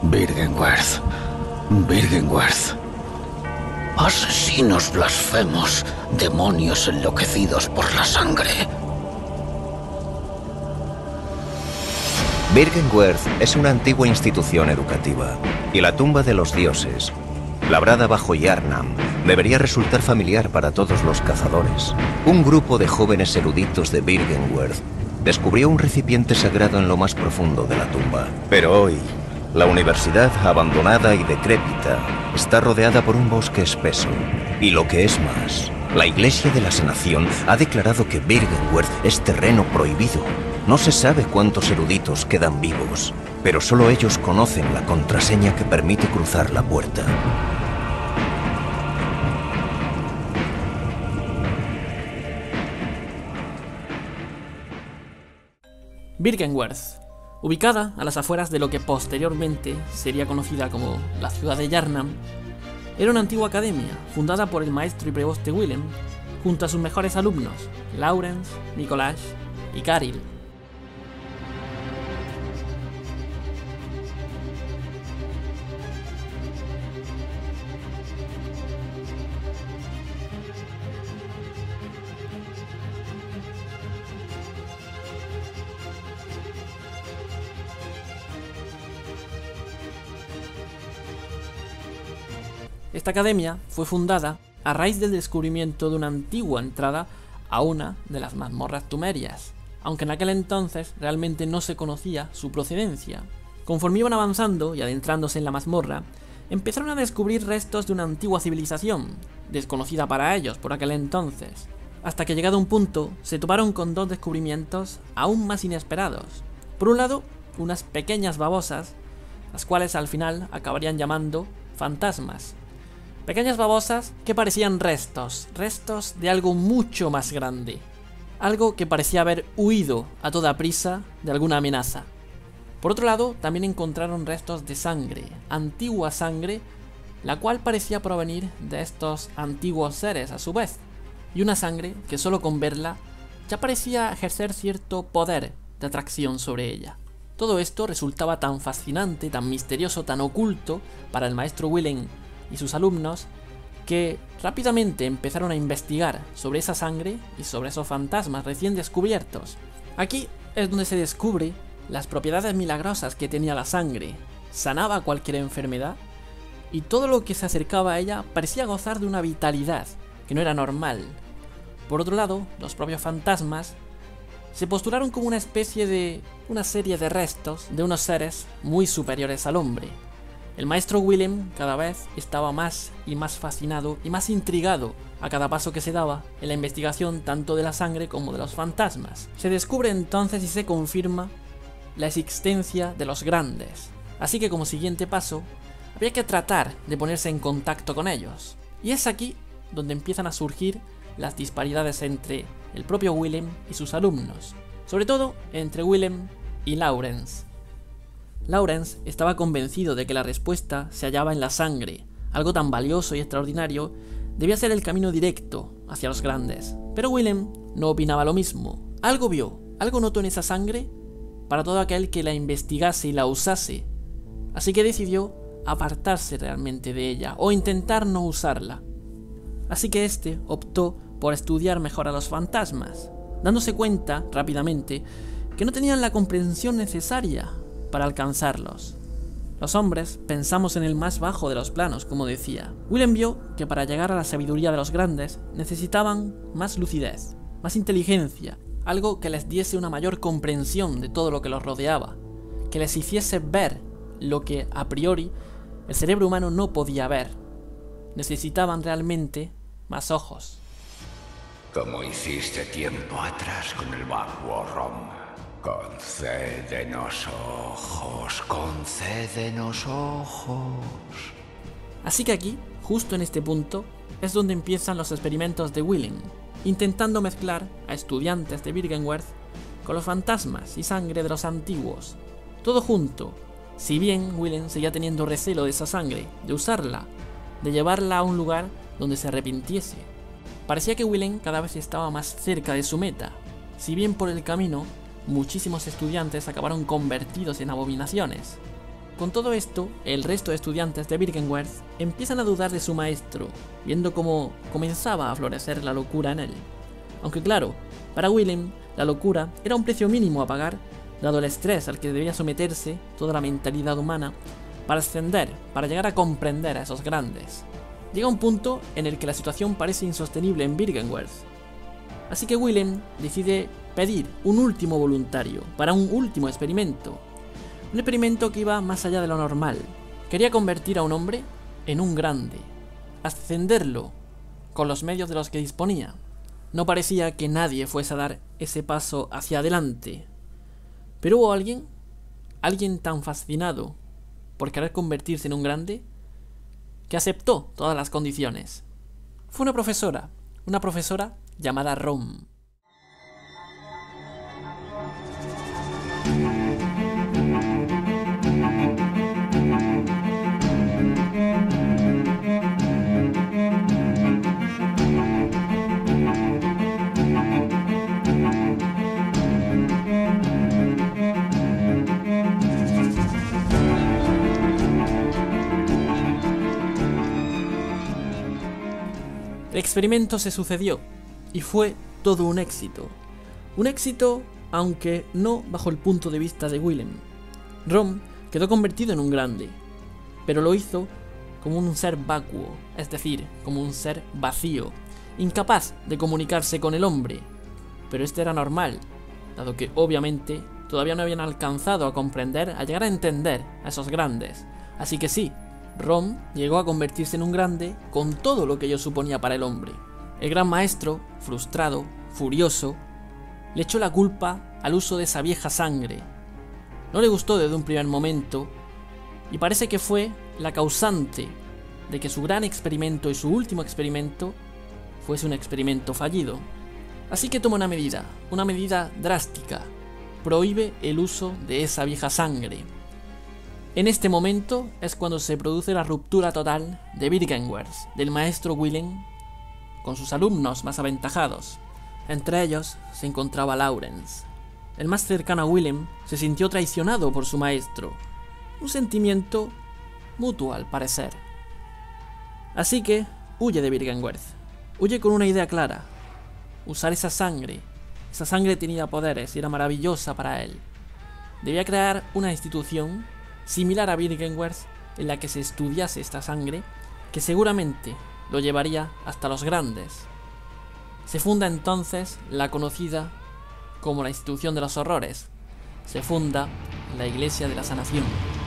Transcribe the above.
Byrgenwerth. Byrgenwerth. Asesinos blasfemos, demonios enloquecidos por la sangre. Byrgenwerth es una antigua institución educativa, y la tumba de los dioses, labrada bajo Yharnam, debería resultar familiar para todos los cazadores. Un grupo de jóvenes eruditos de Byrgenwerth descubrió un recipiente sagrado en lo más profundo de la tumba. Pero hoy, la universidad, abandonada y decrépita, está rodeada por un bosque espeso. Y lo que es más, la Iglesia de la Sanación ha declarado que Byrgenwerth es terreno prohibido. No se sabe cuántos eruditos quedan vivos, pero solo ellos conocen la contraseña que permite cruzar la puerta. Byrgenwerth, ubicada a las afueras de lo que posteriormente sería conocida como la ciudad de Yharnam, era una antigua academia fundada por el maestro y preboste Willem junto a sus mejores alumnos, Laurens, Nicolás y Karil. Esta academia fue fundada a raíz del descubrimiento de una antigua entrada a una de las mazmorras sumerias, aunque en aquel entonces realmente no se conocía su procedencia. Conforme iban avanzando y adentrándose en la mazmorra, empezaron a descubrir restos de una antigua civilización, desconocida para ellos por aquel entonces, hasta que llegado a un punto se toparon con dos descubrimientos aún más inesperados. Por un lado, unas pequeñas babosas, las cuales al final acabarían llamando fantasmas. Pequeñas babosas que parecían restos de algo mucho más grande. Algo que parecía haber huido a toda prisa de alguna amenaza. Por otro lado, también encontraron restos de sangre, antigua sangre, la cual parecía provenir de estos antiguos seres a su vez. Y una sangre que solo con verla ya parecía ejercer cierto poder de atracción sobre ella. Todo esto resultaba tan fascinante, tan misterioso, tan oculto para el maestro Willem y sus alumnos, que rápidamente empezaron a investigar sobre esa sangre y sobre esos fantasmas recién descubiertos. Aquí es donde se descubre las propiedades milagrosas que tenía la sangre. Sanaba cualquier enfermedad y todo lo que se acercaba a ella parecía gozar de una vitalidad que no era normal. Por otro lado, los propios fantasmas se postularon como una serie de restos de unos seres muy superiores al hombre. El maestro Willem cada vez estaba más y más fascinado y más intrigado a cada paso que se daba en la investigación tanto de la sangre como de los fantasmas. Se descubre entonces y se confirma la existencia de los grandes, así que como siguiente paso había que tratar de ponerse en contacto con ellos. Y es aquí donde empiezan a surgir las disparidades entre el propio Willem y sus alumnos, sobre todo entre Willem y Laurens. Laurens estaba convencido de que la respuesta se hallaba en la sangre. Algo tan valioso y extraordinario debía ser el camino directo hacia los grandes. Pero Willem no opinaba lo mismo. Algo vio, algo notó en esa sangre para todo aquel que la investigase y la usase. Así que decidió apartarse realmente de ella o intentar no usarla. Así que este optó por estudiar mejor a los fantasmas, dándose cuenta rápidamente que no tenían la comprensión necesaria para alcanzarlos. Los hombres pensamos en el más bajo de los planos, como decía. Willem vio que para llegar a la sabiduría de los grandes necesitaban más lucidez, más inteligencia, algo que les diese una mayor comprensión de todo lo que los rodeaba, que les hiciese ver lo que a priori el cerebro humano no podía ver. Necesitaban realmente más ojos. Como hiciste tiempo atrás con el Bagworrom. Concédenos ojos, concédenos ojos. Así que aquí, justo en este punto, es donde empiezan los experimentos de Willem, intentando mezclar a estudiantes de Byrgenwerth con los fantasmas y sangre de los antiguos. Todo junto, si bien Willem seguía teniendo recelo de esa sangre, de usarla, de llevarla a un lugar donde se arrepintiese. Parecía que Willem cada vez estaba más cerca de su meta, si bien por el camino muchísimos estudiantes acabaron convertidos en abominaciones. Con todo esto, el resto de estudiantes de Byrgenwerth empiezan a dudar de su maestro, viendo cómo comenzaba a florecer la locura en él. Aunque claro, para Willem, la locura era un precio mínimo a pagar, dado el estrés al que debía someterse toda la mentalidad humana, para ascender, para llegar a comprender a esos grandes. Llega un punto en el que la situación parece insostenible en Byrgenwerth. Así que Willem decide pedir un último voluntario para un último experimento. Un experimento que iba más allá de lo normal. Quería convertir a un hombre en un grande, ascenderlo con los medios de los que disponía. No parecía que nadie fuese a dar ese paso hacia adelante. Pero hubo alguien tan fascinado por querer convertirse en un grande, que aceptó todas las condiciones. Fue una profesora llamada Rom. El experimento se sucedió y fue todo un éxito. Un éxito, aunque no bajo el punto de vista de Willem. Rom quedó convertido en un grande, pero lo hizo como un ser vacuo, es decir, como un ser vacío, incapaz de comunicarse con el hombre. Pero esto era normal, dado que obviamente todavía no habían alcanzado a comprender, a llegar a entender a esos grandes. Así que sí, Rom llegó a convertirse en un grande con todo lo que ello suponía para el hombre. El gran maestro, frustrado, furioso, le echó la culpa al uso de esa vieja sangre. No le gustó desde un primer momento y parece que fue la causante de que su gran experimento y su último experimento fuese un experimento fallido. Así que toma una medida drástica. Prohíbe el uso de esa vieja sangre. En este momento es cuando se produce la ruptura total de Byrgenwerth, del maestro Willem, con sus alumnos más aventajados. Entre ellos se encontraba Laurens. El más cercano a Willem se sintió traicionado por su maestro, un sentimiento mutuo al parecer. Así que huye de Byrgenwerth, huye con una idea clara: usar esa sangre. Esa sangre tenía poderes y era maravillosa para él. Debía crear una institución similar a Byrgenwerth en la que se estudiase esta sangre, que seguramente lo llevaría hasta los grandes. Se funda entonces la conocida como la Institución de los Horrores. Se funda la Iglesia de la Sanación.